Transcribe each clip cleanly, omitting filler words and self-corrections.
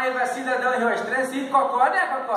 Paiva, cidadão riostrense e Cocó, né, Cocó?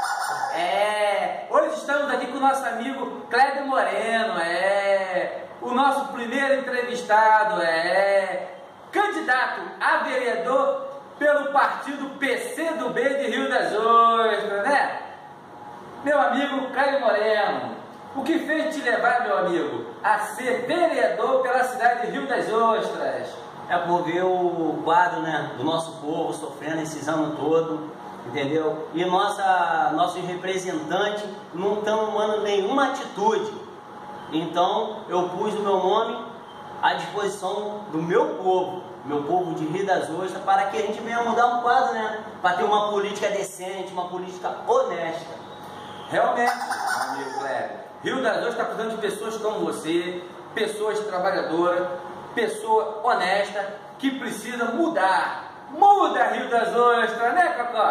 Hoje estamos aqui com o nosso amigo Clébio Moreno, o nosso primeiro entrevistado, candidato a vereador pelo partido PCdoB de Rio das Ostras, né? Meu amigo Clébio Moreno, o que fez te levar, meu amigo, a ser vereador pela cidade de Rio das Ostras? É por ver o quadro, né, do nosso povo sofrendo esses anos todos, entendeu? E nossos representantes não estão tomando nenhuma atitude. Então eu pus o meu nome à disposição do meu povo de Rio das Ostras, para que a gente venha mudar um quadro, né? Para ter uma política decente, uma política honesta. Realmente, meu amigo Clébio, Rio das Ostras está precisando de pessoas como você, pessoas trabalhadoras, pessoa honesta, que precisa mudar. Muda Rio das Ostras, né, Cocó?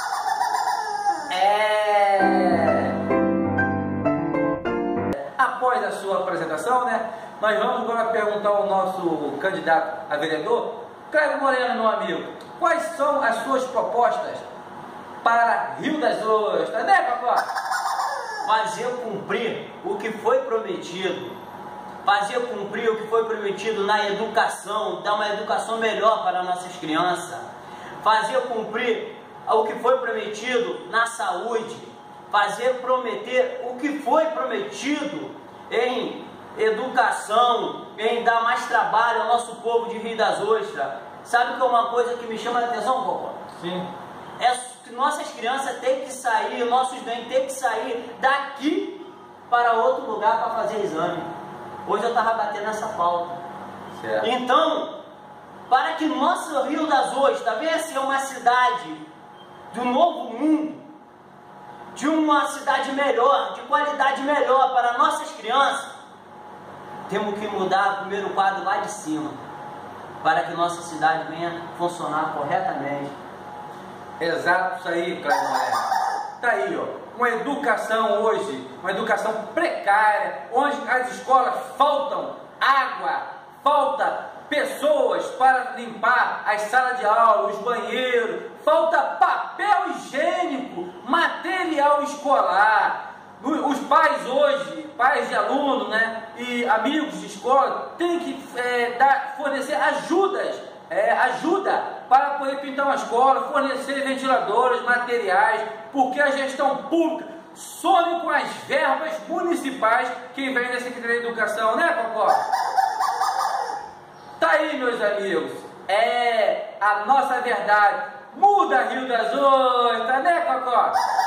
Após a sua apresentação, né, nós vamos agora perguntar ao nosso candidato a vereador, Clébio Moreno, meu amigo, quais são as suas propostas para Rio das Ostras, né, Cocó? Fazer cumprir o que foi prometido. Fazer cumprir o que foi prometido na educação, dar uma educação melhor para nossas crianças. Fazer cumprir o que foi prometido na saúde. Prometer o que foi prometido em educação, em dar mais trabalho ao nosso povo de Rio das Ostras. Sabe que é uma coisa que me chama a atenção, Cocó? Sim. É que nossas crianças têm que sair, nossos bens têm que sair daqui para outro lugar para fazer exame. Hoje eu estava batendo essa pauta. Certo. Então, para que nosso Rio das Ostras venha a ser uma cidade do novo mundo, de uma cidade melhor, de qualidade melhor para nossas crianças, temos que mudar o primeiro quadro lá de cima, para que nossa cidade venha funcionar corretamente. Exato, isso aí, Clébio Moreno. Tá aí, ó, uma educação hoje, uma educação precária, onde as escolas faltam água, falta pessoas para limpar as salas de aula, os banheiros, falta papel higiênico, material escolar. Os pais hoje, pais de alunos, né, e amigos de escola, têm que fornecer ajuda para poder pintar uma escola, fornecer ventiladores, materiais, porque a gestão pública some com as verbas municipais que vem da Secretaria de Educação, né, Cocó? Tá aí, meus amigos, a nossa verdade. Muda Rio das Ostras, né, Cocó?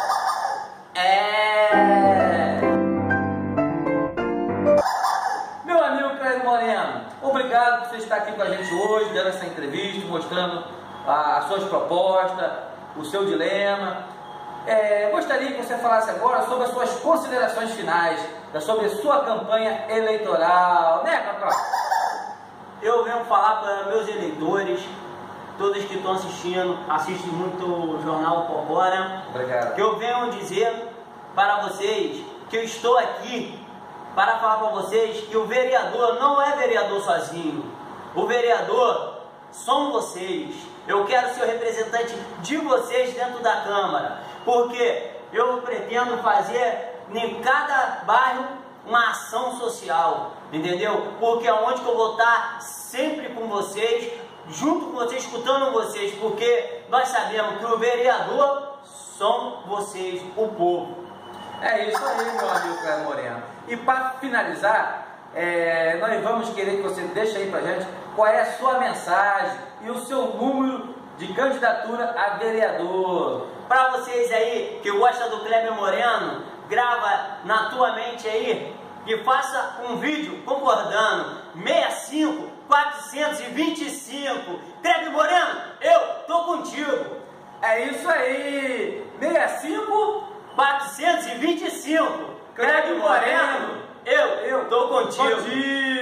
Meu amigo Clébio Moreno, obrigado por você estar aqui com a gente hoje, dando essa entrevista, mostrando as suas propostas, o seu dilema. Gostaria que você falasse agora sobre as suas considerações finais, sobre a sua campanha eleitoral, né, Cocó? Eu venho falar para meus eleitores, todos que estão assistindo, assistem muito o Jornal Cocó, né? Obrigado. Que eu venho dizer para vocês que eu estou aqui para falar para vocês que o vereador não é vereador sozinho. O vereador são vocês. Eu quero ser o representante de vocês dentro da Câmara, porque eu pretendo fazer em cada bairro uma ação social, entendeu? Porque é onde que eu vou estar sempre com vocês, junto com vocês, escutando vocês, porque nós sabemos que o vereador são vocês, o povo. É isso aí, meu amigo Clébio Moreno. E para finalizar, nós vamos querer que você deixe aí pra gente qual é a sua mensagem e o seu número de candidatura a vereador. Para vocês aí que gostam do Clébio Moreno, grava na tua mente aí e faça um vídeo concordando. 65 425. Clébio Moreno, eu tô contigo. É isso aí. 65 425. Clébio Moreno, eu tô contigo.